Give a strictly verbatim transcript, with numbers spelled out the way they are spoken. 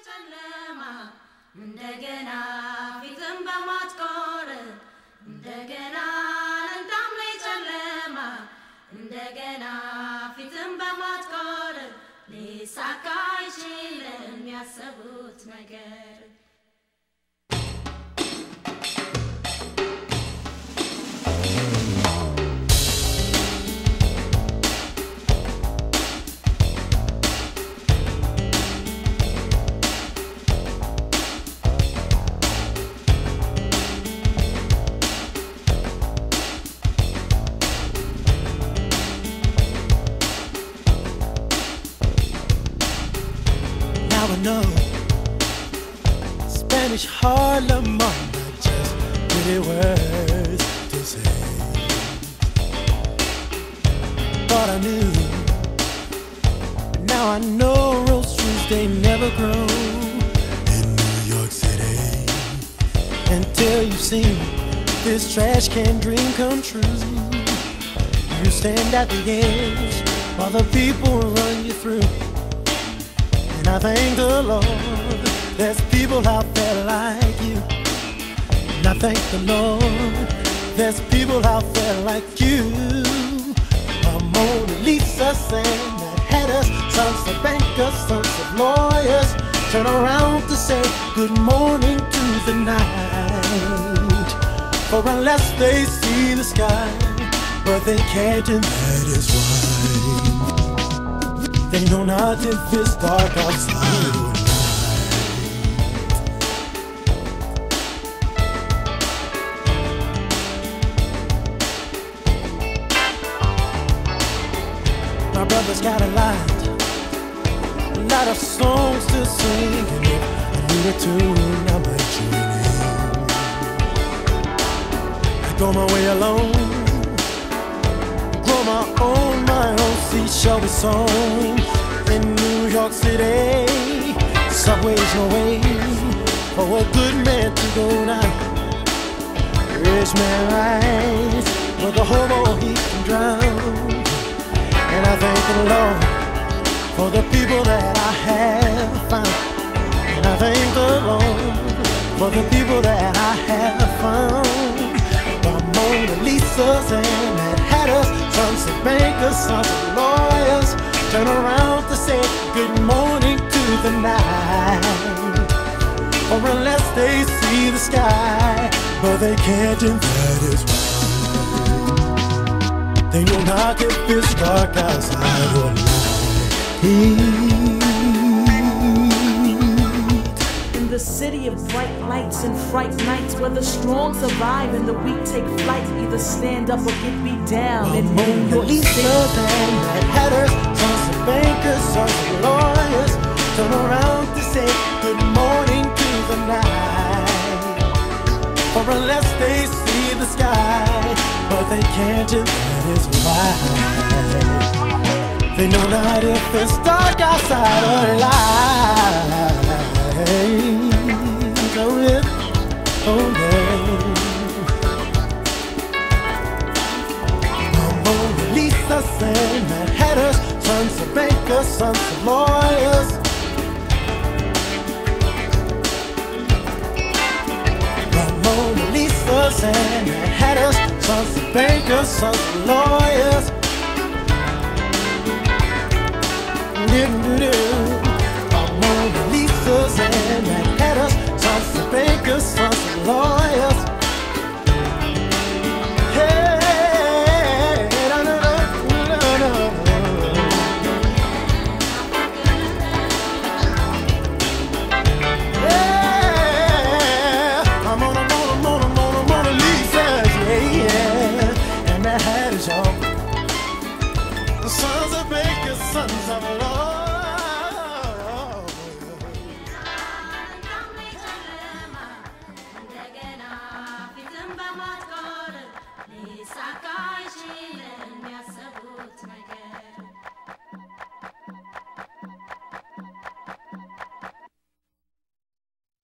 ጨለማ እንደገና ፊትን በማትቆር እንደገና እንዳምለይ ጨለማ እንደገና ፊትን በማትቆር ሊሳካ አይችልም ያሰቡት ነገር No, Spanish Harlem are not just pretty words to say. Thought I knew, but now I know roasteries they never grow in New York City. Until you've seen this trash can dream come true, you stand at the edge while the people run you through. And I thank the Lord, there's people out there like you. And I thank the Lord, there's people out there like you. A Mona Lisa sang that had us, sons of bankers, sons of lawyers, turn around to say good morning to the night. For unless they see the sky, but they can't, and that is why they know not if it's dark outside or night. My brother's got a lot, a lot of songs to sing, and if I need a tune, I might join in. I go my way alone, grow my own, my own seed shall be sown in New York City. Subway's no way for a good man to go down. Rich man rise, but the hobo he can drown. And I thank the Lord for the people that I have found. And I thank the Lord for the people that I have found. The Mona Lisas and Mad Hatters, sons of bankers, sons of lawyers, turn around to say good morning to the night. Or unless they see the sky, but they can't, and that is why they know not if it's dark outside or night. In the city of bright lights and fright nights, where the strong survive and the weak take flight, either stand up or get beat down. Oh, in New York City, and Mad Hatters, sons of bankers, sons of lawyers, turn around to say good morning to the night. Or unless they see the sky, but they can't, and that is why they know not if it's dark outside or light. Oh yeah, oh yeah. Mona Lisa and Mad Hatters, sons of bankers, sons of lawyers. Mona Lisas and Mad Hatters, sons of bankers, sons of lawyers.